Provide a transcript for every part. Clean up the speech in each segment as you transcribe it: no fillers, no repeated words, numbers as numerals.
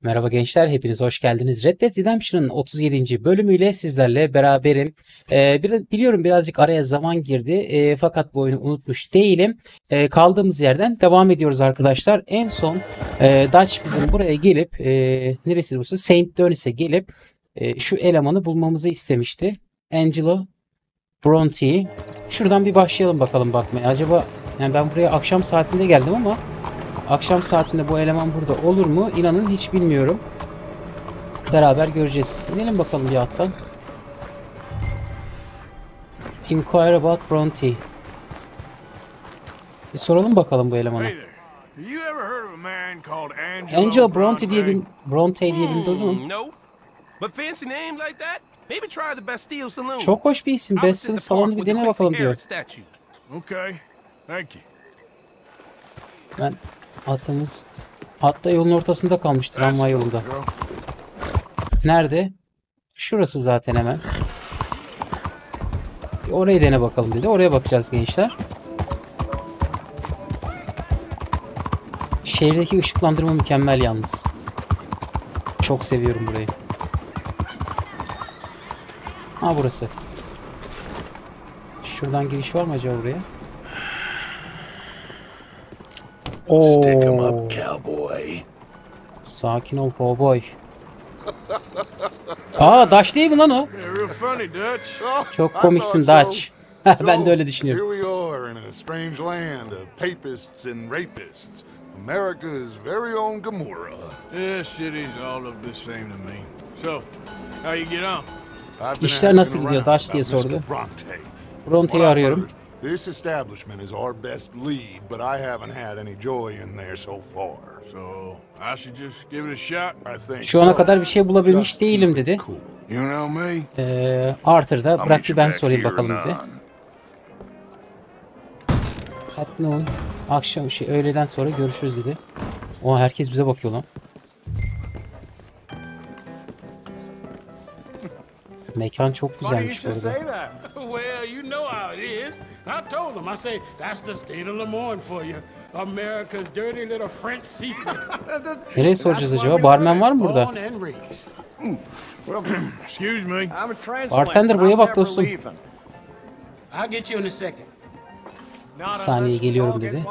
Merhaba gençler, hepiniz hoş geldiniz. Red Dead Redemption'ın 37. bölümüyle sizlerle beraberim. Biliyorum birazcık araya zaman girdi, fakat bu oyunu unutmuş değilim. Kaldığımız yerden devam ediyoruz arkadaşlar. En son Dutch bizim buraya gelip, neresi burası? Saint Denis'e gelip şu elemanı bulmamızı istemişti. Angelo Bronte'yi. Şuradan bir başlayalım bakalım bakmaya. Acaba yani ben buraya akşam saatinde geldim ama akşam saatinde bu eleman burada olur mu? İnanın hiç bilmiyorum. Beraber göreceğiz. İnelim bakalım bir alttan. Inquire about Bronte. Bir soralım bakalım bu elemana. Angel Bronte diye bir duydun mu? Çok hoş bir isim. Bastille salonu bir dene bakalım diyor. Ben atımız hatta yolun ortasında kalmış, tramvay yolunda. Nerede? Şurası zaten hemen. Orayı dene bakalım dedi. Oraya bakacağız gençler. Şehirdeki ışıklandırma mükemmel yalnız. Çok seviyorum burayı. Ha, burası. Şuradan giriş var mı acaba buraya? Oo. Sakin ol cowboy. Aa, Dutch değil mi lan o? Çok komiksin Dutch. Ben de öyle düşünüyorum. America's very own Gomorrah. This city's all of the same to me. So, how you get on? İşler nasıl gidiyor Dutch diye sordu. Bronte'yi arıyorum. This establishment is our best lead, but I haven't had any joy in there so far. So, I should just give it a shot. I think Şu ana kadar bir şey bulabilmiş değilim dedi. You know me? Arthur da bırak bir ben sorayım bakalım dedi. At noon. Akşam öğleden sonra görüşürüz dedi. O herkes bize bakıyor lan. Mekan çok güzelmiş burada. Well, you know how it is. I told them. I say that's the state of Lemoyne for you. America's dirty little French secret. Nereye soracağız acaba? Barmen var mı burada? Excuse me. Bartender buraya bak dostum. I'll get you in a second. Bir saniye geliyorum dedi.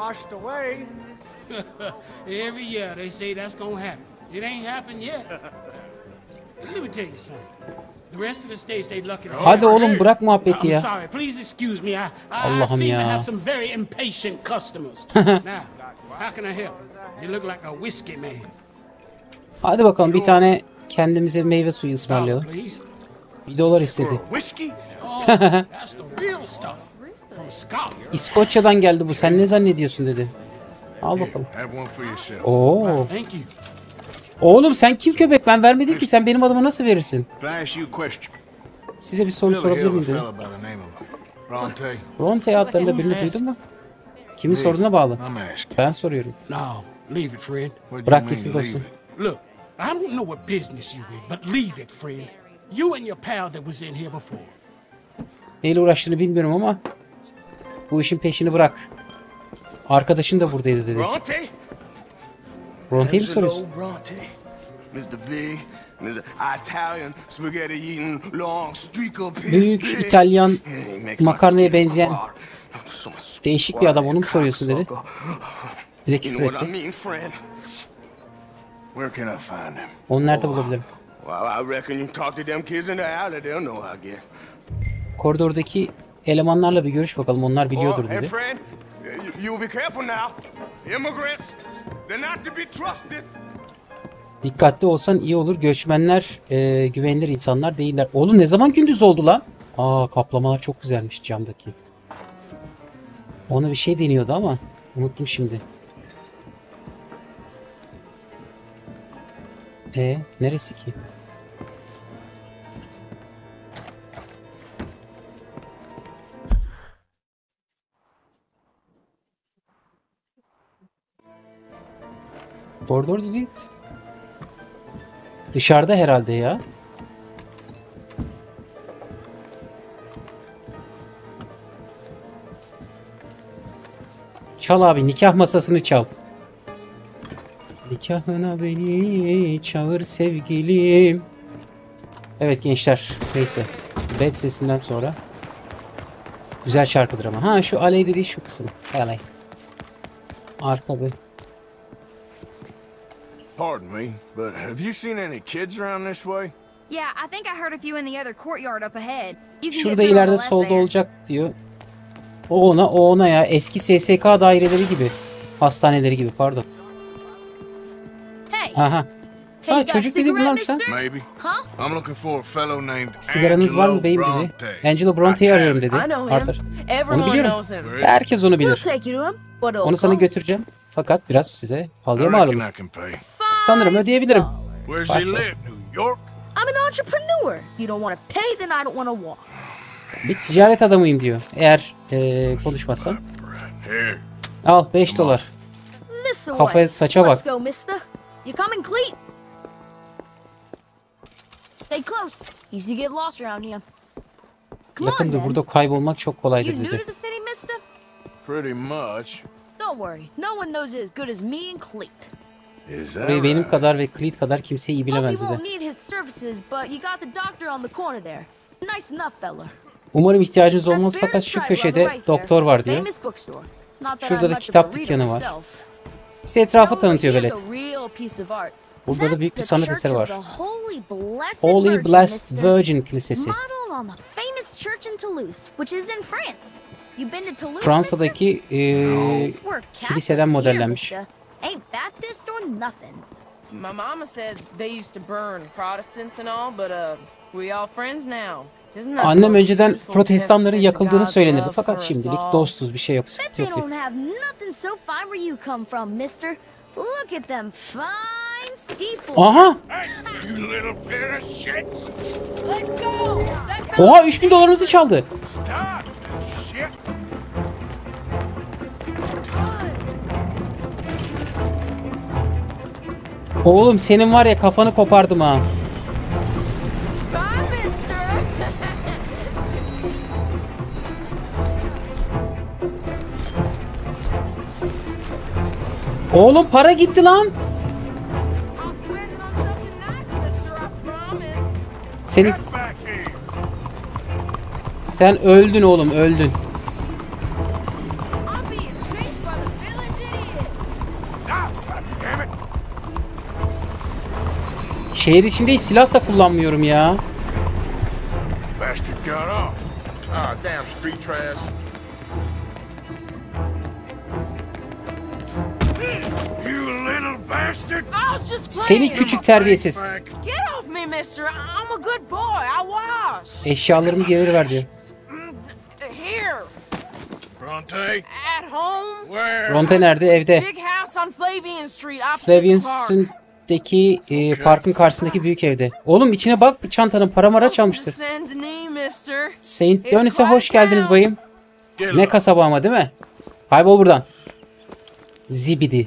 Every year they say that's gonna happen. It ain't happened yet. Let me tell you something. The rest of the states they lucky to Hadi oğlum bırak muhabbeti I'm ya. sorry. Please excuse me. I Allah'ım seem to ya. have some very impatient customers. Now, how can I help? You look like a whiskey man. Hadi bakalım bir tane kendimize meyve suyu ısmarlayalım. Please. $1 istedi. Whiskey? Oh, that's the real stuff from Scotland. İskoçya'dan geldi bu. Sen ne zannediyorsun dedi. Al bakalım. Have one for yourself. Oo. Thank you. Oğlum sen kim köpek? Ben vermedim ki. Sen benim adıma nasıl verirsin? Can I ask you a question? Size bir soru Billy sorabilir Hill, a miyim dedi. fella by the name of Bronte. Bronte adlarında birini duydun mu? Kimin sorduğuna bağlı. I'm asking. Ben soruyorum. No, leave it, friend. What do you Bırak mean gitsin you leave dostum. it? Look, I don't know what business you in, but leave it, friend. You and your pal that was in here before. Neyle uğraştığını bilmiyorum ama bu işin peşini bırak. Arkadaşın da buradaydı dedi. Bronte? Bronte'yi mi soruyorsun? Bronte. Mr. Big, Mr. Italian spaghetti eating long streak of Büyük İtalyan makarnaya benzeyen değişik bir adam, onu mu soruyorsun dedi. Bir de küfür etti. Where can I find him? Onu nerede bulabilirim? Well, I reckon you talk to them kids in the alley, they'll know, I guess. Koridordaki elemanlarla bir görüş bakalım, onlar biliyordur Oh, and dedi. friend, you be careful now. Immigrants, they're not to be trusted. Dikkatli olsan iyi olur. Göçmenler güvenilir insanlar değiller. Oğlum ne zaman gündüz oldu lan? Aa, kaplamalar çok güzelmiş camdaki. Ona bir şey deniyordu ama unuttum şimdi. Neresi ki? Koridor değil. Dışarıda herhalde ya. Çal abi, nikah masasını çal. nikahına beni çağır sevgilim. Evet gençler, neyse. Bad sesinden sonra. Güzel şarkıdır ama. Ha şu aley dediği şu kısım. Aley. Arka bir. Pardon me, but have you seen any kids around this way? Yeah, I think I heard a few in the other courtyard up ahead. You can get Şurada through on the ileride left solda there. olacak diyor. O ona ya. Eski SSK daireleri gibi. Hastaneleri gibi pardon. Hey, Aha. hey, Ha you got a çocuk dedi cigarette, bunlarmış lan. mister? Maybe. Huh? I'm looking for a fellow named Sigaranız var mı beyim dedi. Bronte. Angelo Bronte'yi arıyorum dedi. I know him. Arthur. Onu Everyone biliyorum. knows him. Herkes onu We'll bilir. take you to him, but it'll Onu sana cost. götüreceğim. Fakat biraz size I pahalıya reckon malum. I can pay. Sanırım ödeyebilirim. Where's Five he live? thousand. New York? I'm an entrepreneur. If you don't want to pay, then I don't want to walk. Bir ticaret adamıyım diyor. Eğer konuşmazsam. Here. Al 5 dolar. This way. Kafaya saça Let's bak. go, mister. You coming, Cleet? Stay close. Easy to get lost around here. Come on, Yakındır then. burada kaybolmak çok You kolaydır new dedi. to the city, mister? Pretty much. Don't worry. No one knows it as good as me and Cleet. Is that Burayı benim right? kadar ve Cleet kadar kimse iyi Hope bilemez you dedi. won't need his services, but you got the doctor on the corner there. Nice enough fella. Umarım ihtiyacınız olmaz That's fakat Barrett's şu right köşede around the right doktor there. var diyor. Famous bookstore. Not that Şurada I'm da much of kitap a reader dükkanı var. myself. Bize etrafı Now, tanıtıyor here's velet. a real piece of art. Burada da büyük bir That's sanat the eseri Church var. of the Holy Blessed Holy Virgin, Blessed mister. Virgin Kilisesi. Modeled on the famous church in Toulouse, which is in France. You been to Toulouse, Fransa'daki mister? We're kiliseden Catholics modellenmiş. here, mister. Ain't Baptist or nothing. My mama said they used to burn Protestants and all, but we all friends now. Isn't that Annem most önceden beautiful protestanların testament to yakıldığını God's söylenirdi love fakat for us şimdilik all? dostuz bir şey Bet yapısı they yok diyor. don't have nothing so fine where you come from, mister. Look at them fine steeples. Aha! You little pair of shits! Let's go! That's Oha 3000 dolarımızı çaldı. Stop that shit! Oğlum senin var ya kafanı kopardım ha. Bye, mister! Oğlum para gitti lan. I'll spend it on something nice, mister, I promise. Senin Get back here! sen öldün oğlum öldün. I'm being chased by the village idiot. Ah, God damn it! Şehir içinde hiç silah da kullanmıyorum ya. Bastard got off. Ah, damn street trash. You little bastard! I was just Seni playing. küçük terbiyesiz. Frank. Get off me, mister. I'm a good boy. I wash. Eşyalarımı geri ver diyor. Here, Bronte? at home. Where? Ronte nerede? Evde. Big house on Flavian Street, opposite the park. Flavian's'deki parkın karşısındaki büyük evde. Oğlum içine bak çantanın para mara çalmıştır. Saint Denis, mister. Saint Denis'e hoş geldiniz bayım. Get Ne low. kasaba ama değil mi? Kaybol buradan. Zibidi.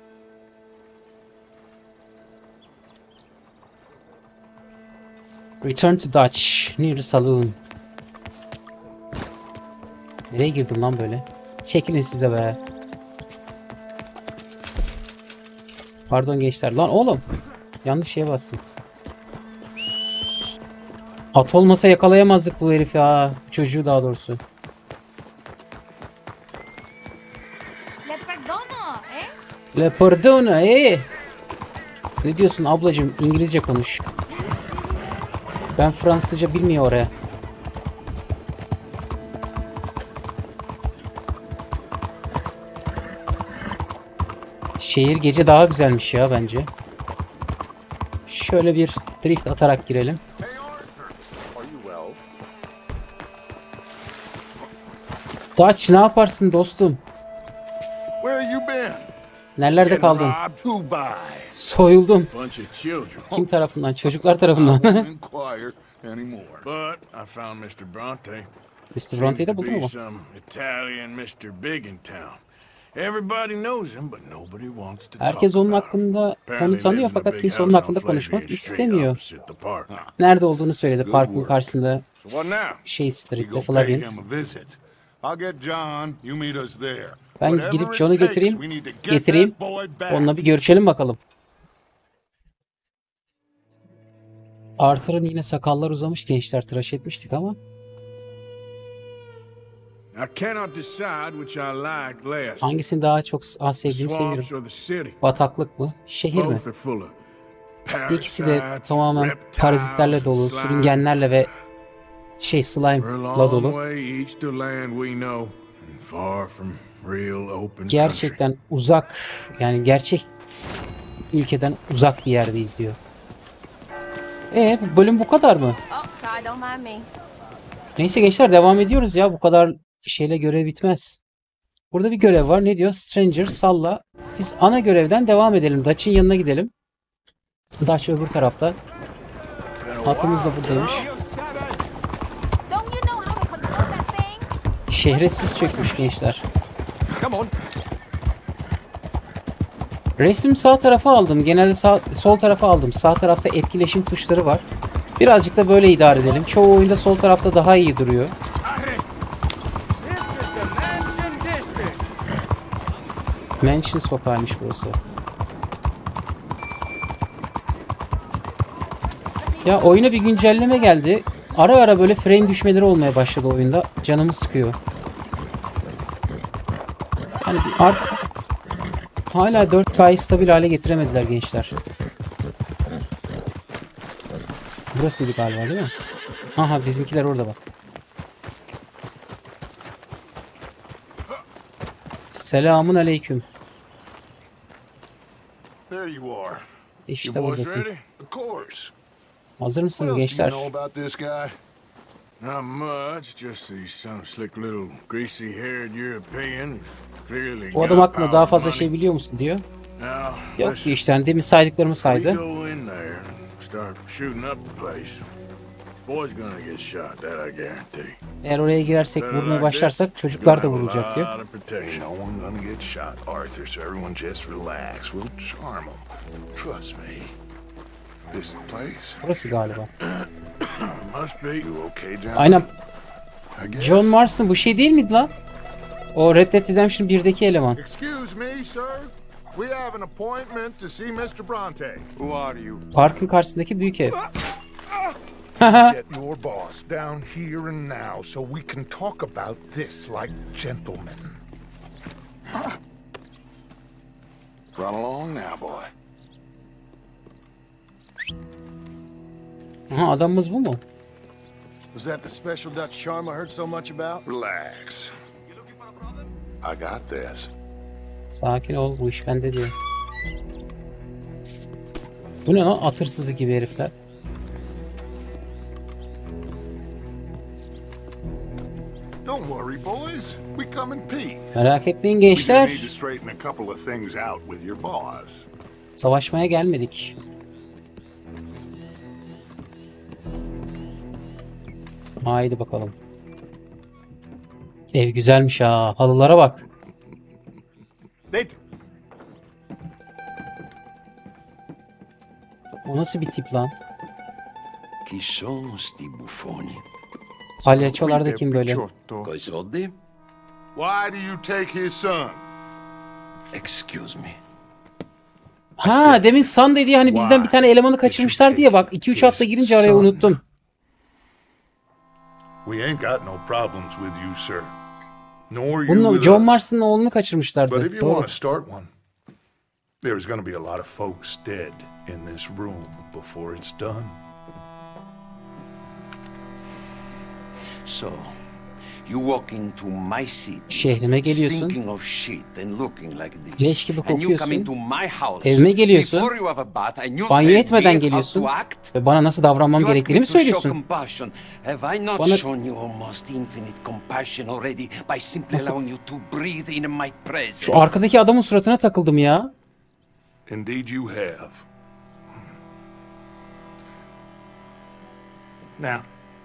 Return to Dutch. Near the saloon. Nereye girdim lan böyle? Çekilin siz de be. Pardon gençler. Lan oğlum. Yanlış şeye bastım. At olmasa yakalayamazdık bu herifi ha. Bu çocuğu daha doğrusu. Le perdono, eh? Le perdona Ne diyorsun ablacığım? İngilizce konuş. Ben Fransızca bilmiyor oraya. Şehir gece daha güzelmiş ya bence. Şöyle bir drift atarak girelim. Dutch ne yaparsın dostum? Where you been? Nerelerde Getting kaldın? robbed? Who by? Soyuldum. Bunch of children. Kim tarafından? Çocuklar tarafından. Won't inquire anymore. But I found Mr. Bronte. Mr. Bronte'yi de Seems to buldun be mu? some Italian Mr. Big in town. Everybody knows him, but nobody wants to Herkes talk onun about him. hakkında onu Apparently tanıyor lives in a fakat big kimse onun house on hakkında konuşmak Flavian Street, istemiyor. opposite the park. Nerede olduğunu söyledi. Parkın karşısında So what now? şey We Street'te go pay Flavian. him a visit. I'll get John. You meet us there. Ben Whatever gidip it John'u takes, götüreyim, we need to get getireyim. that boy back. Onunla bir görüşelim bakalım. Arthur'ın yine sakallar uzamış, gençler tıraş etmiştik ama. I cannot decide which I like less. Hangisini daha çok sevdiğimi Swamps seviyorum. or the city. Bataklık mı? Şehir mi? Both are full of İkisi de parasites, tamamen reptiles, parazitlerle dolu, slime. sürüngenlerle ve We're a slime'la long dolu. way east to land we know and far from real open country. Gerçekten uzak, yani gerçek ülkeden uzak bir yerdeyiz diyor. Bu bölüm bu kadar mı? Oh, sorry, don't mind me. Neyse gençler, devam ediyoruz ya. Bu kadar şeyle görev bitmez. Burada bir görev var. Ne diyor? Stranger salla. Biz ana görevden devam edelim. Dutch'ın yanına gidelim. Dutch öbür tarafta. Atımız da buradaymış. Don't you know how to control that thing? Şehre sis çökmüş gençler. Resmim sağ tarafa aldım. Genelde sol tarafa aldım. Sağ tarafta etkileşim tuşları var. Birazcık da böyle idare edelim. Çoğu oyunda sol tarafta daha iyi duruyor. Mansion sokağıymış burası. Ya oyuna bir güncelleme geldi. Ara ara böyle frame düşmeleri olmaya başladı oyunda. Canımı sıkıyor. Yani artık hala 4K'yı stabil hale getiremediler gençler. Burasıydı galiba, değil mi? Aha, bizimkiler orada bak. Selamun aleyküm. There you are. İşte Boys buradasın. ready? Of course. Hazır mısınız What else do gençler? you know about this guy? Not much, just he's some slick little greasy-haired European who's clearly Bu adam got hakkında power daha and fazla money. şey biliyor musun diyor. Now, Yok listen, ki işte, hani demin saydıklarımı we saydı. go in there and start shooting up the place. Boy's gonna get shot, that I guarantee. Eğer oraya girersek, vurmaya başlarsak çocuklar da vurulacak diyor. Ain't no one gonna get shot, Arthur, so everyone just relax. We'll charm them. Trust me. This is the place. Burası galiba. Must be. You okay, John? Aynen. I guess. John Marston bu şey değil miydi lan? O Red Dead Redemption 1'deki eleman. Excuse me, sir. We have an appointment to see Mr. Bronte. Who are you? Parkın karşısındaki büyük ev. Get your boss down here and now so we can talk about this like gentlemen. Run along now, boy. Aha, adamımız bu mu? Was that the special Dutch charm I heard so much about? Relax. I got this. Sakin ol, bu iş bende diyor. Bu ne lan? At hırsızı gibi herifler. Don't worry, boys. We come in peace. Merak etmeyin We just need to gençler. straighten a couple of things out with your boss. Savaşmaya gelmedik. Haydi bakalım. Ev güzelmiş ha. Halılara bak. O nasıl bir tip lan? Chi sono sti buffoni? Palyaçolar da kim böyle? Coi soldi? Why do you take his son? Excuse me. Ha, demin San dediği hani bizden bir tane elemanı kaçırmışlar diye bak. 2-3 hafta girince araya unuttum. We ain't got no problems with you, sir. Nor you Bunun with John us. Marston'ın oğlunu But kaçırmışlardı. if you Doğru. want to start one, there's going to be a lot of folks dead in this room before it's done. So, you walk into my city, Şehrime geliyorsun. stinking of shit and looking like this. Leş gibi And you come kokuyorsun. into my house Evime geliyorsun. before you have a bath and you Banyo tell etmeden me how geliyorsun. to act. Ve bana nasıl davranmam You ask gerektiğini me mi to show söylüyorsun? compassion. Have I not Bana- shown you almost infinite compassion already by simply Nasıl- allowing you to breathe in my presence? Şu arkadaki adamın suratına takıldım ya. Indeed you have. Now,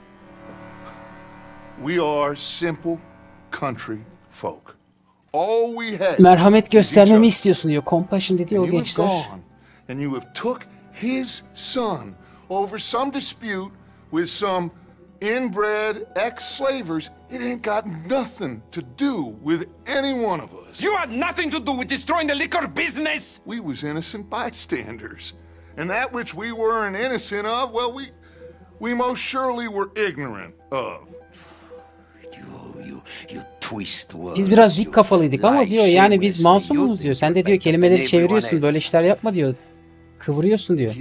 we are simple country folk. All we have Merhamet is each göstermemi other. istiyorsun diyor. Compassion dedi o You have gençler. gone and you have took his son over some dispute with some inbred ex-slavers. It ain't got nothing to do with any one of us. You had nothing to do with destroying the liquor business. We was innocent bystanders. And that which we weren't innocent of, well, we most surely were ignorant of. You twist words. Biz biraz dik kafalıydık ama diyor yani biz masumuz diyor. Sen de diyor kelimeleri çeviriyorsun, böyle işler yapma diyor. Kıvırıyorsun diyor.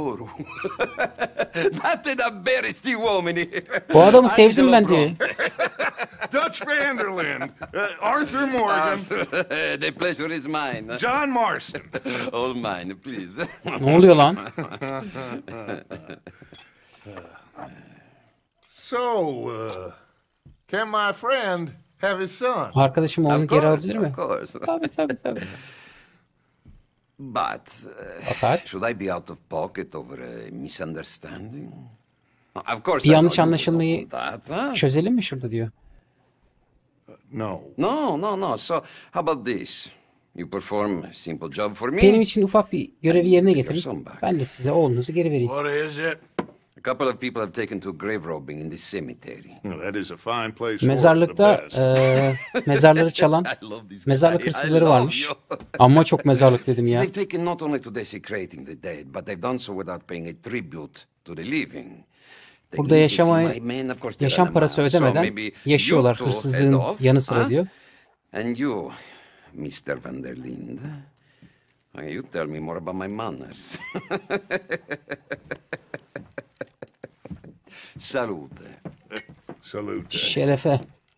Bu adamı sevdim ben diyor. Dutch Vanderlyn, Arthur Morgan. The pleasure is mine. John Marston. All mine, please. Ne oluyor lan? So, can my friend have his son? Arkadaşım onu geri alabilir mi? Of course. Tabii. But Fakat should I be out of pocket over a misunderstanding? Of course. bir yanlış anlaşılmayı çözelim mi şurada diyor. No. No. So, how about this? You perform a simple job for me. Benim için ufak bir görevi yerine getirin. Ben de size oğlunuzu geri vereyim. What is it? A couple of people have taken to grave robbing in this cemetery. That is a fine place for Mezarlıkta mezarları çalan mezarlık hırsızları varmış. Ama çok mezarlık dedim ya. They've taken not only to desecrating the dead, but they've done so without paying a tribute to the living. Burada yaşam parası ödemeden yaşıyorlar hırsızlığın yanı sıra diyor. And you, Mr. Van der Linde, you tell me more about my manners. Salute. Salute. Şerefe.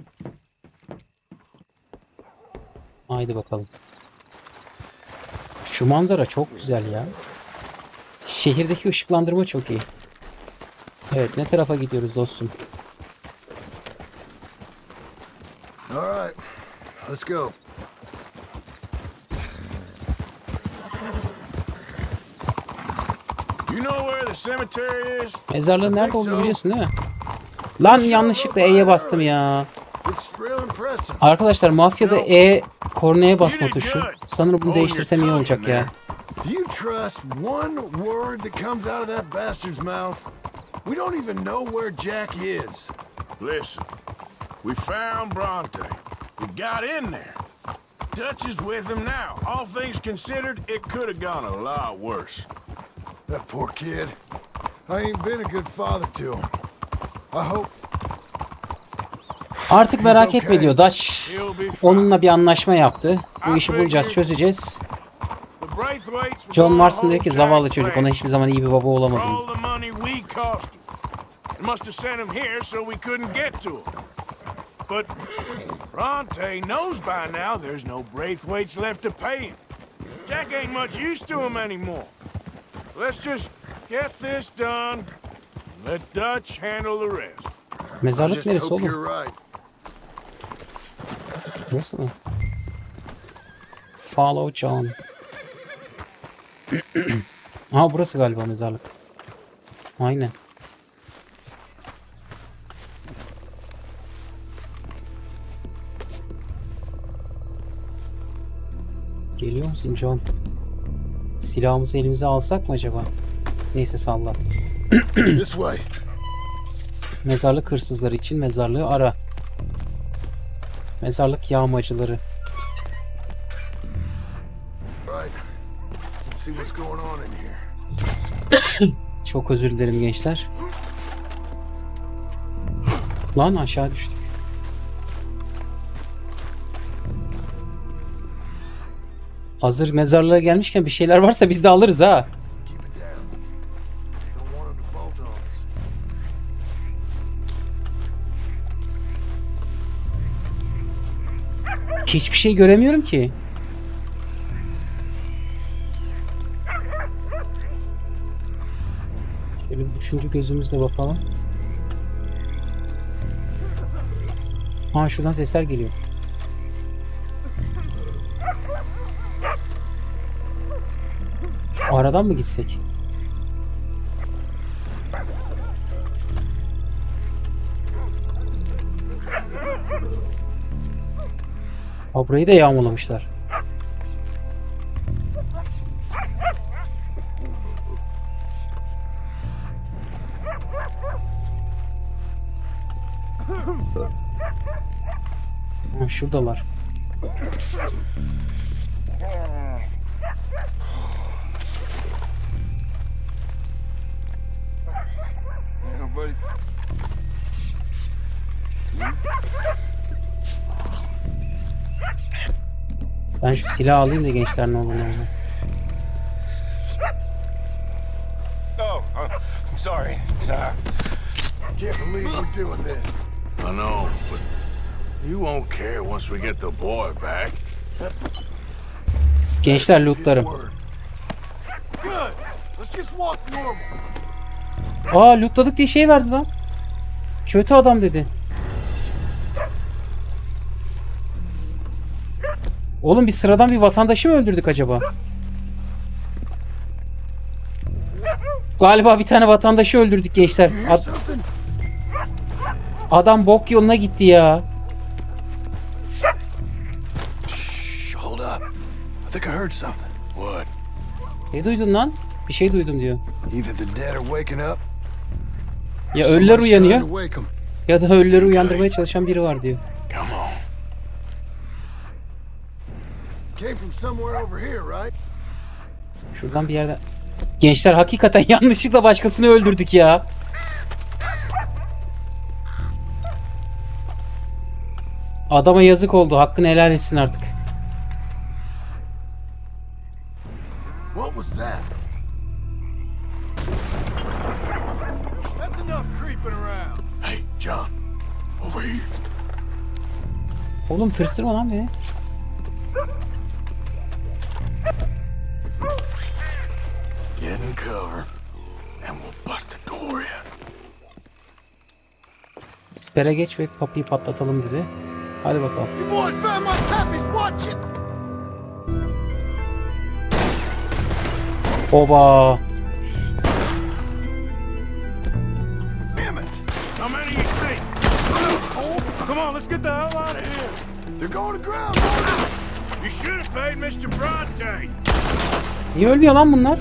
Haydi bakalım. Şu manzara çok güzel ya. Şehirdeki ışıklandırma çok iyi. Evet, ne tarafa gidiyoruz dostum? All right, let's go. You know where the cemetery is? Mezarlığın nerede olduğunu biliyorsun değil mi? Lan yanlışlıkla E'ye bastım ya. Arkadaşlar mafyada E kornaya basma tuşu. Sanırım bunu değiştirsem iyi olacak ya. Do you trust one word that comes out of that bastard's mouth? We don't even know where Jack is. Listen, we found Bronte. We got in there. Dutch is with him now. All things considered, it could have gone a lot worse. That poor kid. I ain't been a good father to him. I hope. Artık merak etme diyor Dutch. Onunla bir anlaşma yaptı. Bu işi bulacağız, çözeceğiz. John Marston diyor ki zavallı çocuk, ona hiçbir zaman iyi bir baba olamadım. But Bronte knows by now there's no Braithwaites left to pay him. Jack ain't much use to him anymore. Let's just get this done and let Dutch handle the rest. Mezarlık neresi oğlum? Burası mı? Follow John. Aha burası galiba mezarlık. Aynen. Geliyor musun John? Silahımızı elimize alsak mı acaba? Neyse salla. Mezarlık hırsızları için mezarlığı ara. Mezarlık yağmacıları. Çok özür dilerim gençler. Lan aşağı düştük. Hazır mezarlığa gelmişken bir şeyler varsa biz de alırız ha. Hiçbir şey göremiyorum ki. Şöyle bir üçüncü gözümüzle bakalım. Ha şuradan sesler geliyor. Şu aradan mı gitsek? Ha burayı da yağmalamışlar. Ha, şuradalar. buddy. Ben şu silahı alayım da gençler ne olur ne olmaz. Oh, I'm sorry. Can't believe we're doing this. I know, but you won't care once we get the boy back. Gençler lootlarım. Good. Let's just walk normal. Aa lootladık diye şey verdi lan. Kötü adam dedi. Oğlum biz sıradan bir vatandaşı mı öldürdük acaba? Galiba bir tane vatandaşı öldürdük gençler. Adam bok yoluna gitti ya. Shh, hold up. I think I heard something. What? Ne duydun lan? Bir şey duydum diyor. Either the dead are waking up. Ya ölüler somebody's trying uyanıyor to wake 'em. ya da ölüleri uyandırmaya çalışan biri var diyor. Come on. Came from somewhere over here, right? Şuradan bir yerden. Gençler hakikaten yanlışlıkla başkasını öldürdük ya. Adama yazık oldu. Hakkını helal etsin artık. What was that? That's enough creeping around. Hey, John. Over here. Oğlum tırsırma lan beni. Get in cover, and we'll bust the door in. Sipere geç ve kapıyı patlatalım dedi. Hadi bakalım. You boys found my puppies. Watch it. Oba. Damn it. How many you see? Come on, let's get the hell out of here. They're going to ground. You should have paid Mr. Bronte. Niye ölmüyor lan bunlar?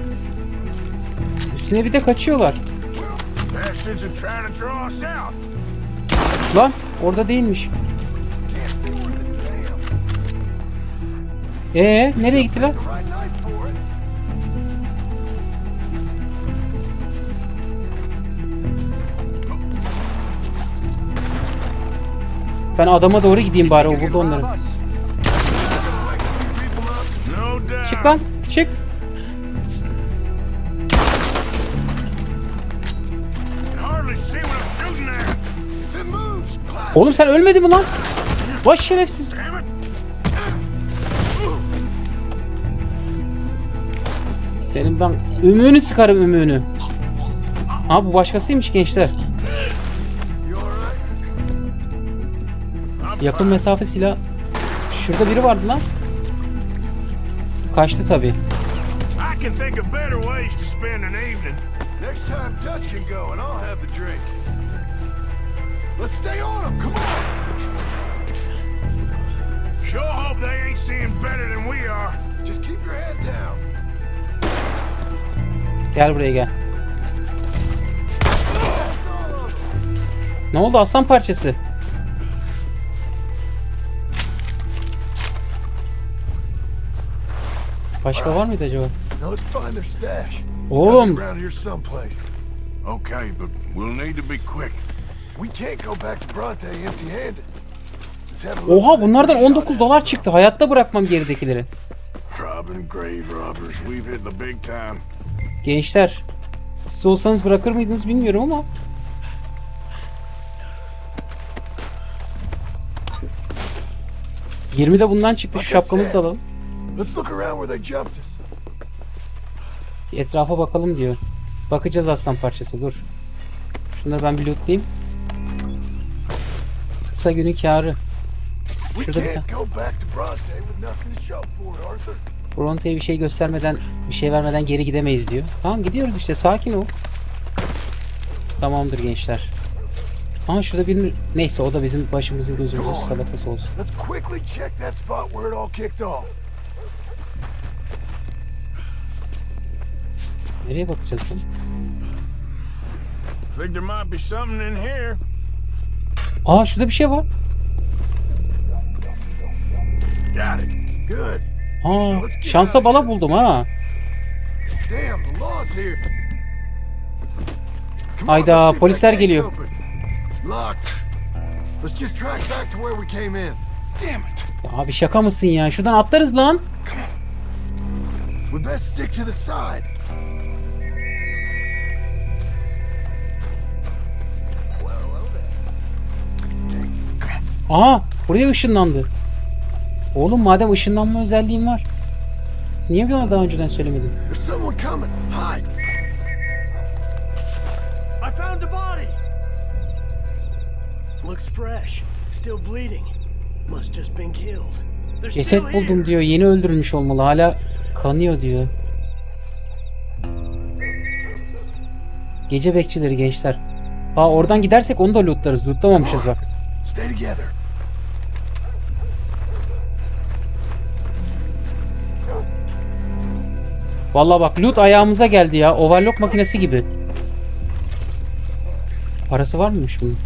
Üstüne bir de kaçıyorlar. Bastards are trying to draw us out. Lan orada değilmiş. Nereye gittiler? Right night for it. Ben adama doğru gideyim bari, o burada onları. No doubt. Çık lan çık. Hardly see what I'm shooting at. If it moves, clap. Oğlum sen ölmedin mi lan? Vay şerefsiz. Damn it. Senin ben ümüğünü sıkarım, ümüğünü. Ha bu başkasıymış gençler. You all right? Yakın mesafe silah. Şurada biri vardı lan. Kaçtı tabi. I can think of better ways to spend an evening. Next time, touch and go, and I'll have the drink. Let's stay on them. Come on. Sure hope they ain't seeing better than we are. Just keep your head down. Gel buraya gel. Ne oldu aslan parçası? Başka var mıydı acaba? Now let's find their stash. Oğlum. Gotta be around here someplace. Okay, but we'll need to be quick. We can't go back to Bronte empty-handed. Let's have a look Oha for that bunlardan shot 19 at. dolar çıktı. Hayatta bırakmam geridekileri. Robbing grave robbers, we've hit the big time. Gençler, siz olsanız bırakır mıydınız bilmiyorum ama. ...20 de bundan çıktı. Şu şapkamızı da alalım. Let's look around where they jumped us. Bir etrafa bakalım diyor. Bakacağız aslan parçası, dur. Şunları ben bir lootlayayım. Kısa günün kârı. We Şurada bir tane. can't go back to Bronte with nothing to show for it, Arthur. Bronte'ye bir şey göstermeden, bir şey vermeden geri gidemeyiz diyor. Tamam gidiyoruz işte, sakin ol. Tamamdır gençler. Aha şurada bir, neyse o da bizim başımızın gözümüzün salatası olsun. Let's quickly check that spot where it all kicked off. Nereye bakacağız lan? Think there might be something in here. Aa şurada bir şey var. Got it. Good. Aa şansa bala buldum ha. Damn, the law's here. Hayda, polisler geliyor. Ya abi şaka mısın ya? Şuradan atlarız lan. Aha, buraya ışınlandı. Oğlum madem ışınlanma özelliğin var, niye bana daha önceden söylemedin? Ceset buldum diyor. Yeni öldürülmüş olmalı. Hala kanıyor diyor. Gece bekçileri gençler. Aa, oradan gidersek onu da lootlarız. Lootlamamışız bak. Vallahi bak, loot ayağımıza geldi ya. Overlock makinesi gibi. Parası var mıymış bunun?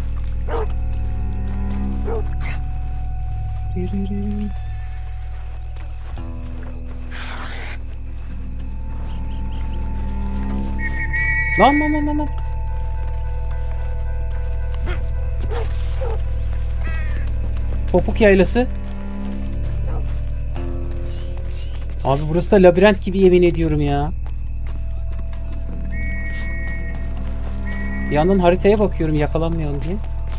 Lan. Topuk yaylası. Abi burası da labirent gibi, yemin ediyorum ya. Bir yandan haritaya bakıyorum yakalanmayalım diye.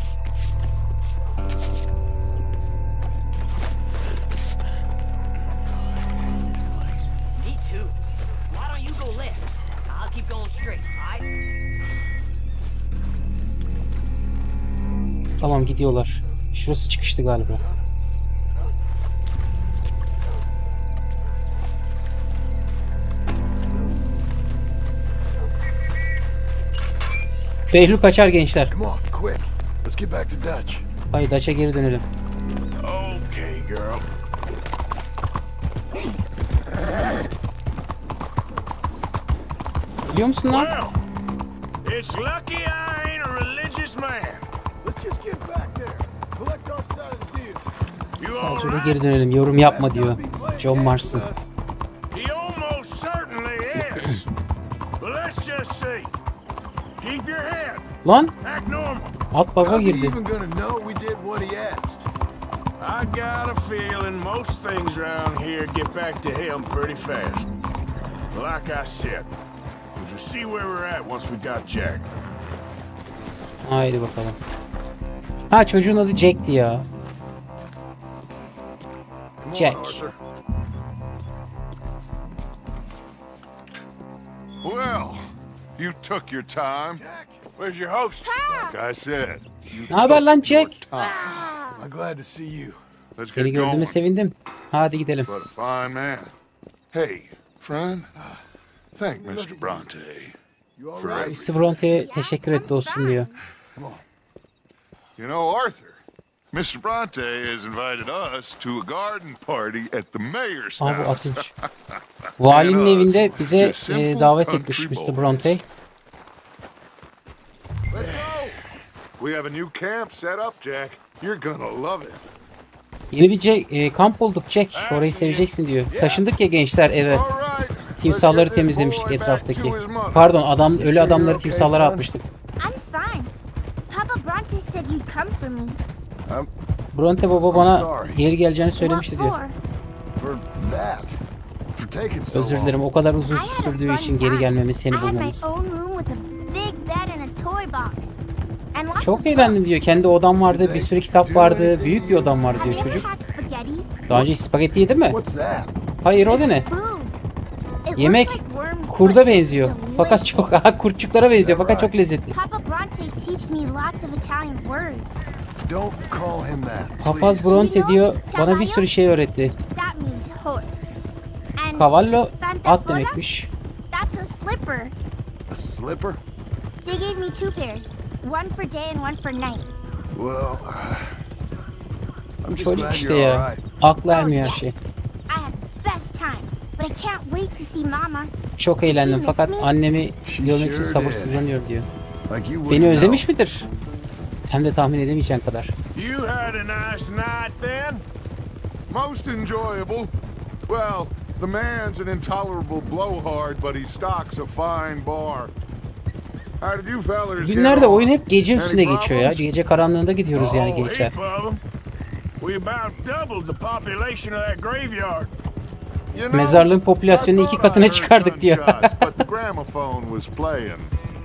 Tamam, gidiyorlar. Şurası çıkıştı galiba. Behlül kaçar gençler. Haydi Dutch'a geri dönelim. Okay, girl. Biliyor musun lan? Well, it's lucky I ain't a religious man. Let's just get back there. Collect our side of the deal. Sadece öyle geri dönelim. Yorum yapma diyor John Marston. He almost certainly is. But let's just see. Keep your head. Lan! Act normal. At baba girdi. I got a feeling most things around here get back to him pretty fast. Like I said, we'll just see where we're at once we got Jack. Haydi bakalım. Ha, çocuğun adı Jack'ti ya. Jack. Well, you took your time. Where's your host? Like I said, Ne haber lan Jack? I'm glad to see you. let's Seni get going. gördüğüme sevindim. Hadi gidelim. But a fine man. Hey, friend. Thank Mr. Bronte for everything. Mr. Bronte'ye teşekkür et dostum diyor. You know, Arthur, Mr. Bronte has invited us to a garden party at the mayor's Aa, bu house. atınç. Valinin evinde bize davet etmiş Mr. Bronte. We have a new camp set up, Jack. You're gonna love it. Yeni bir kamp bulduk Jack. Orayı seveceksin diyor. Taşındık ya gençler eve. Timsahları temizlemiştik etraftaki. Pardon, ölü adamları timsahlara atmıştık. I'm fine. Papa Bronte said you'd come for me. Bronte baba bana geri geleceğini söylemişti diyor. Özür dilerim, o kadar uzun sürdüğü için geri gelmemi, seni bulmamız. Çok eğlendim diyor. Kendi odam vardı, bir sürü kitap vardı, büyük bir odam vardı diyor çocuk. Daha önce spagetti yedin mi? Hayır, o da ne? Yemek kurda benziyor. Fakat çok kurtçuklara benziyor fakat çok lezzetli. Papaz Bronte diyor, bana bir sürü şey öğretti. Cavallo at demekmiş. They gave me two pairs, one for day and one for night. Çocuk işte ya. Aklı ermiyor her şey. Çok eğlendim fakat annemi görmek için sabırsızlanıyor diyor. Beni özlemiş midir? Hem de tahmin edemeyeceğin kadar. You had a nice night then? Most enjoyable. Well, the man's an intolerable blowhard, but he stocks a fine bar. How did you fellas get Günlerde on? oyun hep gece Any üstüne geçiyor ya. problems? Gece karanlığında gidiyoruz yani Oh, gençler. heap of 'em. We about doubled the population of that graveyard. You know, Mezarlığın popülasyonunu I 2 thought katına I heard çıkardık diyor. gunshots, but the gramophone was playing.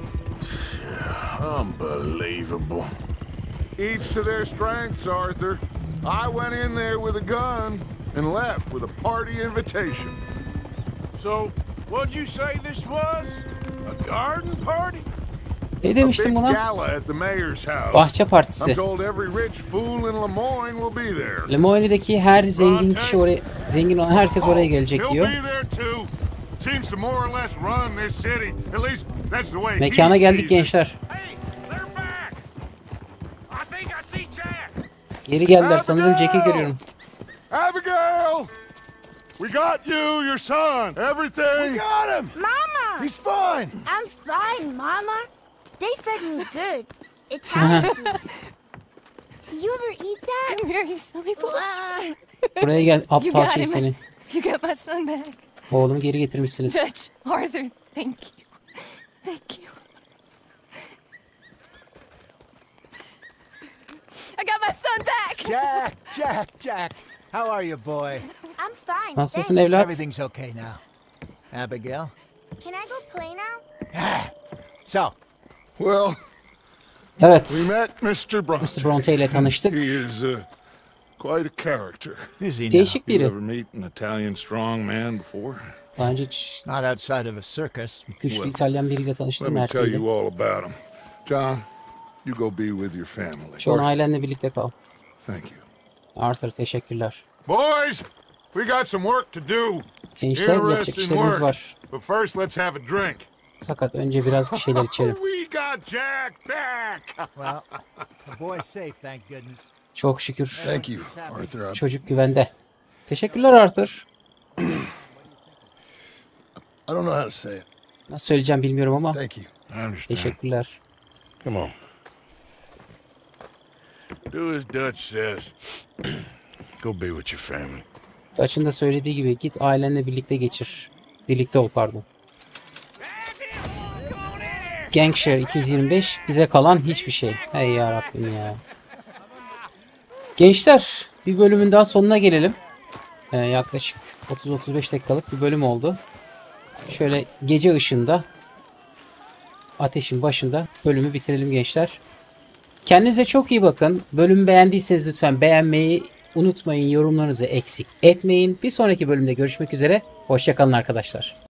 Unbelievable. Each to their strengths, Arthur. I went in there with a gun and left with a party invitation. So, what'd you say this was? A garden party? Ne A demiştim big buna? gala at the mayor's house. Bahçe I'm partisi. told every rich fool in Lemoyne will be there. Lemoyne'deki her zengin kişi oraya, zengin olan herkes oraya gelecek He'll diyor. be there too. Seems to more or less run this city. At least that's the way Mekana he geldik sees it. gençler. Hey, they're back. I think I see Jack. Geri geldiler sanırım Jack'i görüyorum. Abigail! We got you, your son, everything. We got him! Mama! He's fine! I'm fine, Mama. They fed me good. Italian food. You ever eat that? Come here, you silly boy. Buraya gel You aptal got şey him. seni. You got my son back. Oğlumu geri getirmişsiniz. Dutch, Arthur, thank you. Thank you. I got my son back. Jack. How are you, boy? I'm fine. Nasılsın thanks. evlat? Everything's okay now. Abigail? Can I go play now? So, Well, Evet. we met Mr. Bronte. Mr. Bronte ile tanıştık. He is quite a character. is he now? Değişik You biri. ever meet an Italian strong man before? Daha önce hiç Not outside of a circus. güçlü İtalyan biriyle Let tanıştım me tell erkeğiyle. you all about him. John, you go be with your family. Şu an ailenle birlikte kal. Thank you. Arthur teşekkürler. Boys, we got some work to do. Gençler yapacak Interesting işlerimiz work. var. But first, let's have a drink. Fakat önce biraz bir şeyler içelim. We got Jack back. Well, the boy's safe, thank goodness. Çok şükür Thank you, Arthur. çocuk güvende. Teşekkürler Arthur. I don't know how to say it. Nasıl söyleyeceğim bilmiyorum ama Thank you. I understand. teşekkürler. Come on. Do as Dutch says. Go be with your family. Dutch'ın da söylediği gibi git ailenle birlikte geçir. Birlikte ol pardon. Gangshare 225 bize kalan hiçbir şey. Hey ya Rabbim ya. Gençler bir bölümün daha sonuna gelelim. Yaklaşık 30-35 dakikalık bir bölüm oldu. Şöyle gece ışığında ateşin başında bölümü bitirelim gençler. Kendinize çok iyi bakın. Bölümü beğendiyseniz lütfen beğenmeyi unutmayın. Yorumlarınızı eksik etmeyin. Bir sonraki bölümde görüşmek üzere. Hoşça kalın arkadaşlar.